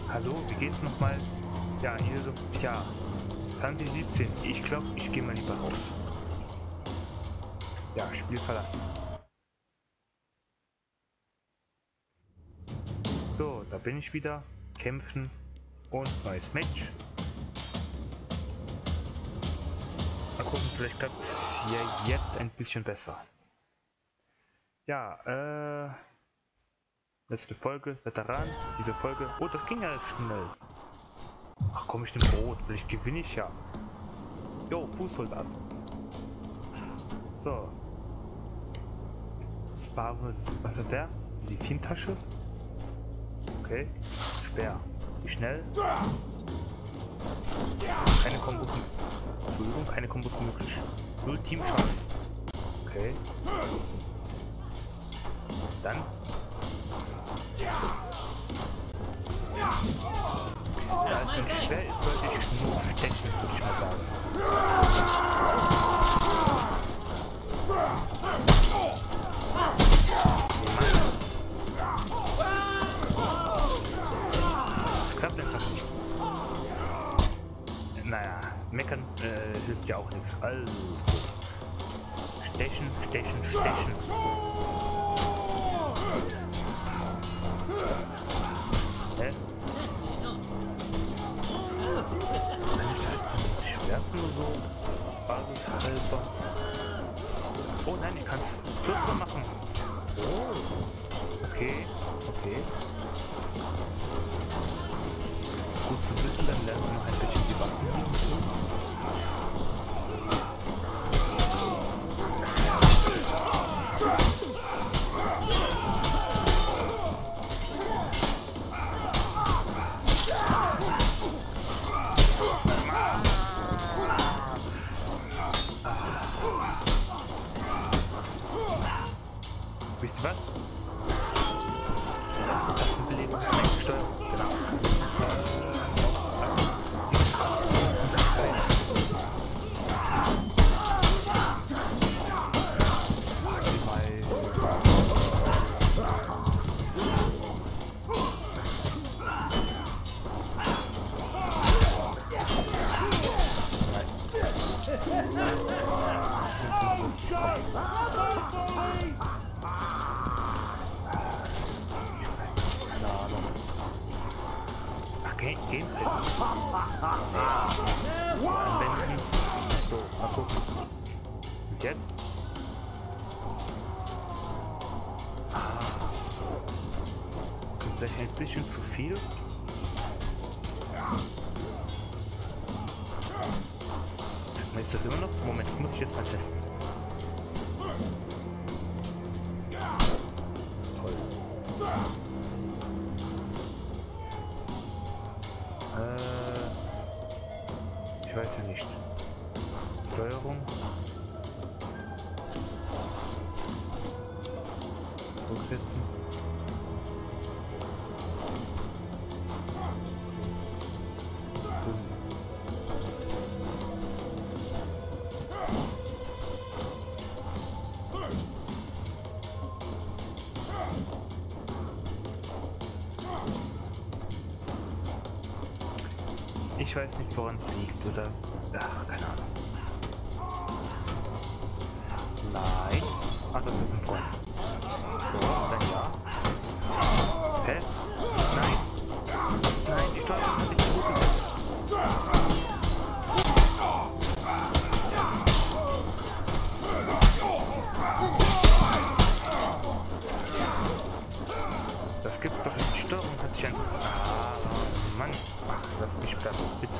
Hallo, wie geht's nochmal? Ja, hier so. Ja, 2017. Ich glaube, ich gehe mal lieber raus. Ja, Spiel verlassen. So, da bin ich wieder. Kämpfen und neues Match. Mal gucken, vielleicht klappt es hier jetzt ein bisschen besser. Ja, letzte Folge, Veteran, diese Folge. Oh, das ging ja schnell. Ach komm, ich nehme Rot, vielleicht gewinne ich ja. Jo, Fußsoldat. So. Sparen, was hat der? Die Teamtasche? Okay. Speer. Wie schnell? Keine Kombos. Entschuldigung, keine Kombos möglich. Null Teamschaden. Okay. Dann. Da es nicht schwer ist, sollte ich nur stechen, würde ich mal sagen. Das klappt einfach nicht. Naja, meckern hilft ja auch nichts. Also. Stechen, stechen, stechen. Hä? Schwerfen oder so? Basishalber. Oh nein, ich kann es kürzer machen. Oh. Okay, okay. Gut zu wissen, dann lernen wir noch ein bisschen die Waffen liegen. Wisst ihr was? Das ist eine Belebungssteuerung, genau. Gameplay. Anwenden. So, mal gucken. Und jetzt? Das ist vielleicht ein bisschen zu viel. Ist das immer noch? Moment, das muss ich jetzt mal testen. Toll. Ich weiß ja nicht. Steuerung. Zurücksetzen. Ich weiß nicht, woran es liegt, oder? Ach, keine Ahnung. Nein. Ach, das ist ein Freund. So, dann ja. Hä? Nein. Nein, die Steuerung hat nicht so gut gemacht. Das gibt's doch nicht. Die Steuerung hat sich einfach... Ah, Mann. Ach, lass mich platt, bitte.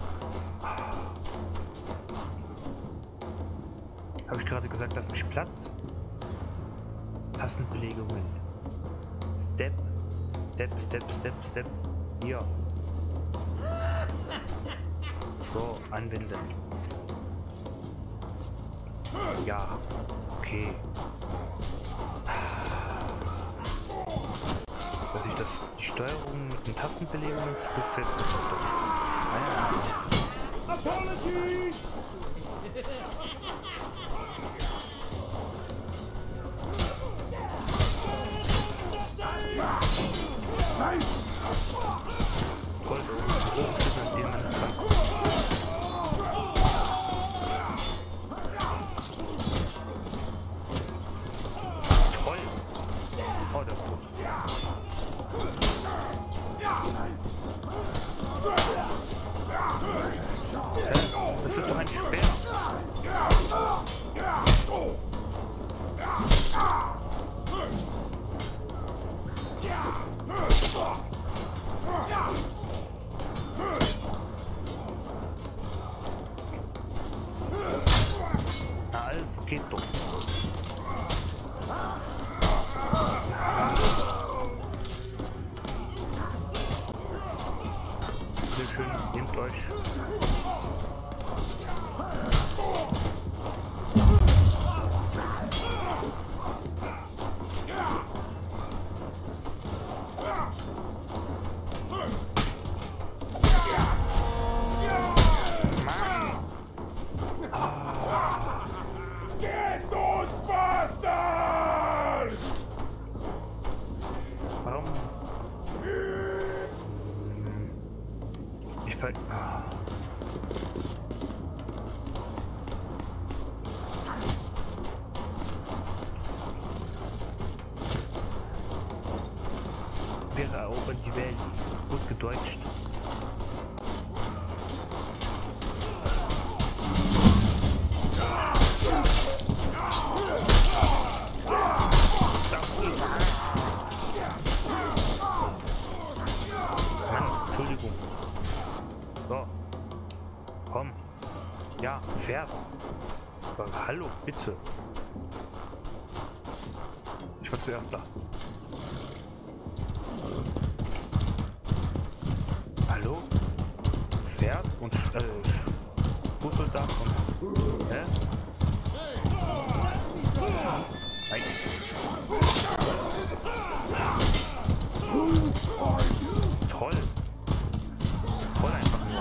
Habe ich gerade gesagt, lass mich platt? Tastenbelegungen. Step, Step, Step, Step, Step. Hier. So, anwenden. Ja, okay. Dass ich die Steuerung mit den Tastenbelegungen zurücksetze, ist doch. Ah ja. Apology! Nein! bitteschön, nehmt euch. Wir erobern die Welt. Gut gedeutscht. Mann, Entschuldigung. So. Komm. Ja, Pferd. Aber hallo, bitte. Ich war zuerst da. Hallo? Pferd und Fußsoldat und... Hä? Nein. Toll. Toll einfach nur.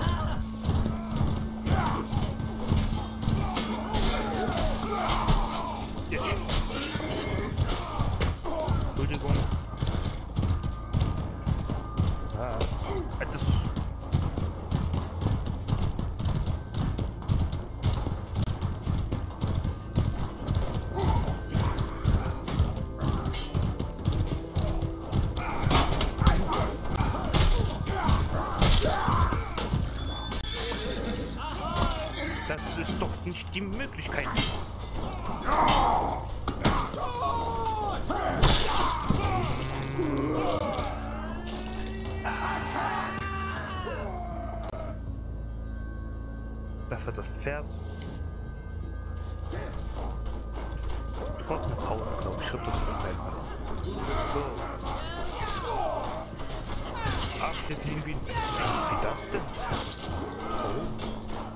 Jetzt. Entschuldigung. Ja, das... Das ist doch nicht die Möglichkeit. Das wird das Pferd. Trotz eine Pause, glaube ich. Das ist einfach. So. Ach, jetzt irgendwie. Wie das denn? Oh.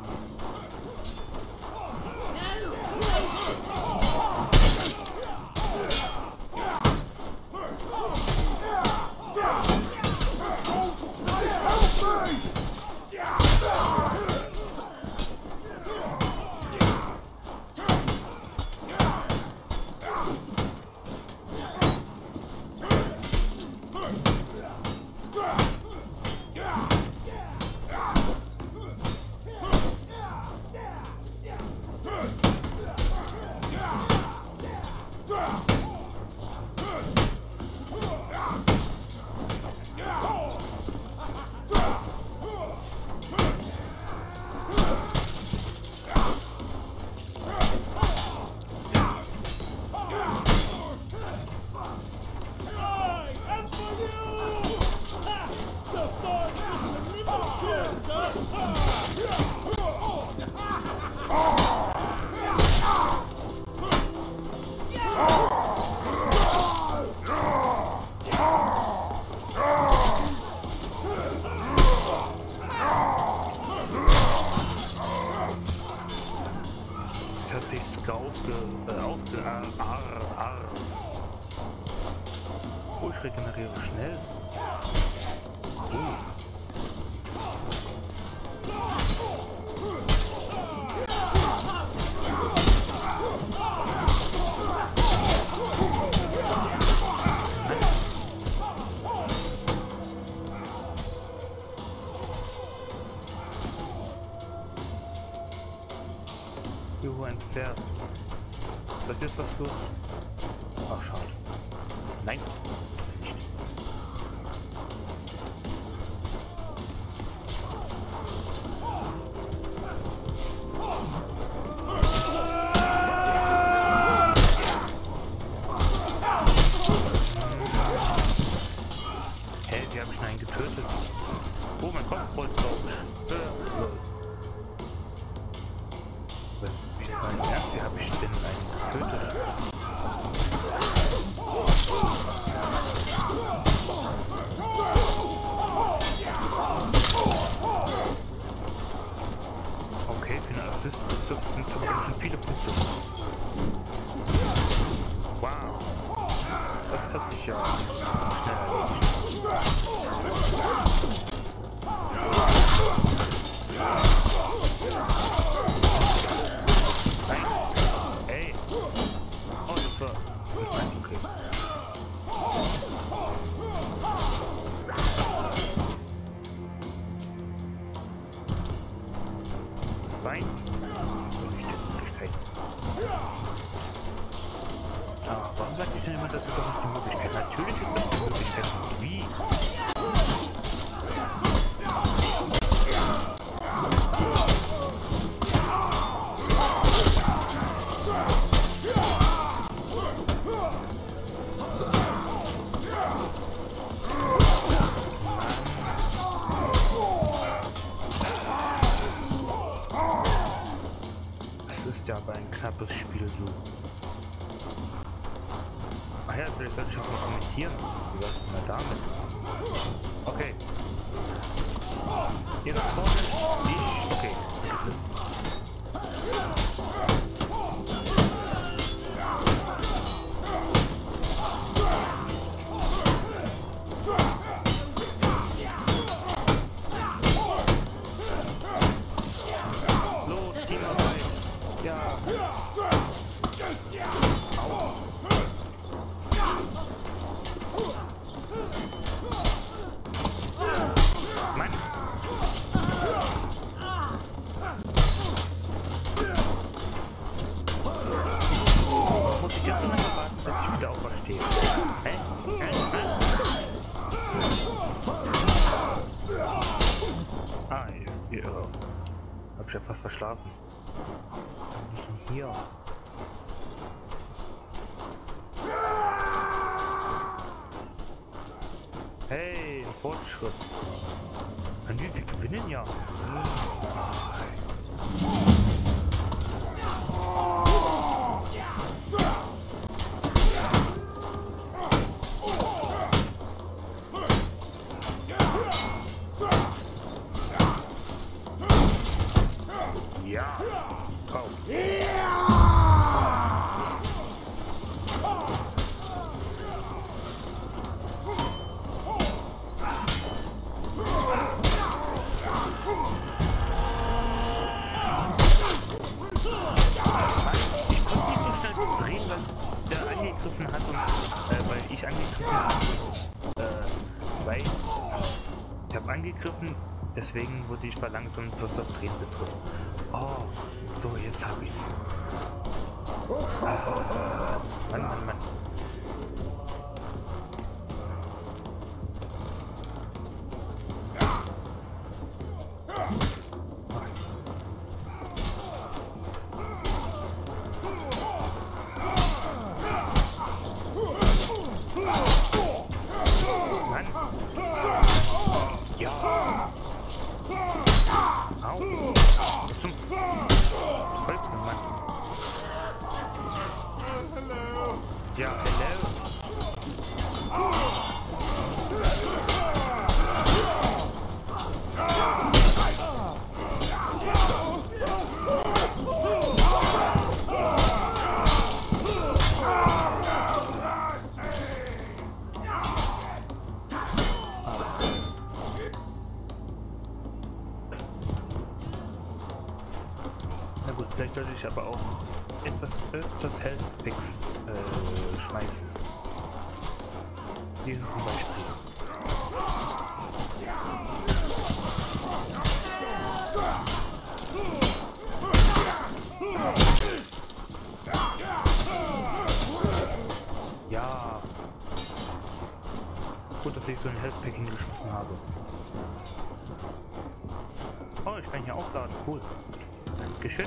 Hat sich Oh, ich regeneriere schnell. Cool. Juhu, ein Pferd. Das ist was los. Ach, schade. Nein, das nicht. Hä, wie habe ich einen getötet? Oh, mein Kopf rollt drauf. Wie habe ich denn einen getötet? vielleicht sollte ich auch mal kommentieren. Wie wär's denn mal damit? Okay. Ihr nach vorne, ich. Okay, das ist es. Los, Teamarbeit. Ja. Au. Mann. Muss ich jetzt noch mal warten, bis ich wieder aufstehe? Hä? Ah, ja. Hab ich ja fast verschlafen. Was ist denn hier? Hey, ein Fortschritt. Kann die gewinnen, ja. Ja. Oh. Angegriffen hat und weil ich angegriffen habe, weil ich habe angegriffen, deswegen wurde ich verlangsamt, was das Drehen betrifft. Oh, so jetzt habe ich's. Mann, Mann, Mann. Ja, hello. Na gut, vielleicht sollte ich aber auch etwas öfters Health-Picks schmeißen. Diesen zum Beispiel. Ja. Gut, dass ich so ein Health-Pick hingeschmissen habe. Oh, ich kann hier aufladen. Cool. Dankeschön.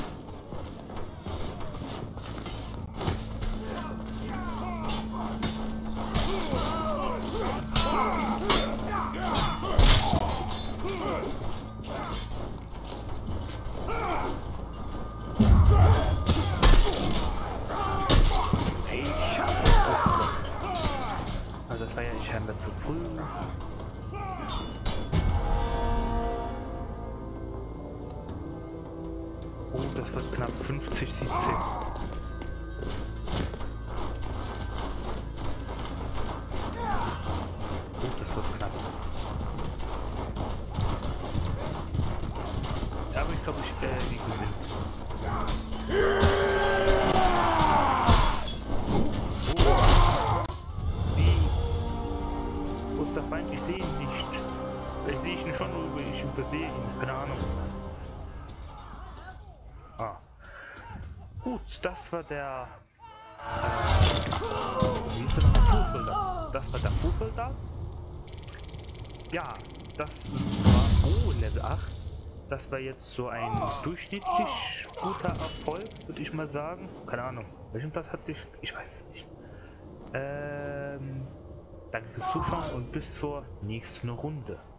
Also das war ja scheinbar zu früh. Oh, das wird knapp 50, 17. Oh, das wird knapp. Ja, aber ich glaube, die gewinnen. Wo ist der Feind? Ich sehe ihn nicht. Vielleicht sehe ich ihn schon, aber ich übersehe ihn. Keine Ahnung. Ah. Gut, das war der... wie ist das? Fußsoldat. Das war der Fußsoldat. Ja, das war... Oh, Level 8. Das war jetzt so ein durchschnittlich guter Erfolg, würde ich mal sagen. Keine Ahnung. Welchen Platz hatte ich? Ich weiß es nicht. Danke fürs Zuschauen und bis zur nächsten Runde.